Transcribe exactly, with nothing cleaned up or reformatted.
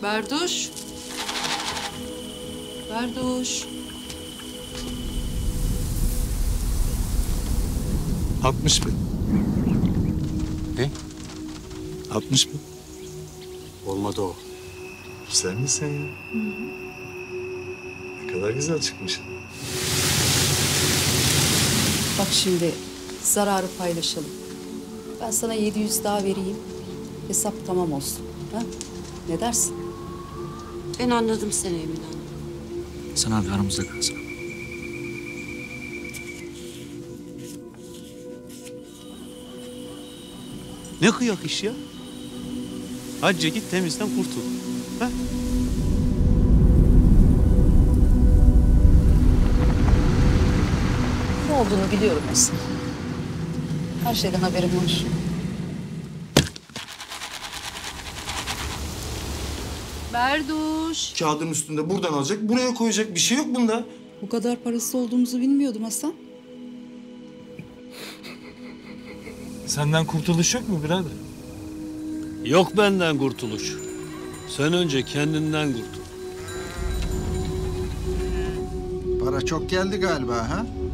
Berduş. Berduş. Altmış bin. Ne? Altmış bin. Olmadı o. Güzel misin ya? Hı hı. Ne kadar güzel çıkmış. Bak şimdi zararı paylaşalım. Ben sana yedi yüz daha vereyim. Hesap tamam olsun. Ha? Ne dersin? Ben anladım seni Emine Hanım. Sen abi aramızda kalsın. Ne kıyak iş ya? Hacca git temizden kurtul. Ha? Ne olduğunu biliyorum aslında. Her şeyden haberim var. Berduş. Kağıdın üstünde buradan alacak, buraya koyacak bir şey yok bunda. Bu kadar parası olduğumuzu bilmiyordum Hasan. Senden kurtuluş yok mu birader? Yok benden kurtuluş. Sen önce kendinden kurtul. Para çok geldi galiba ha?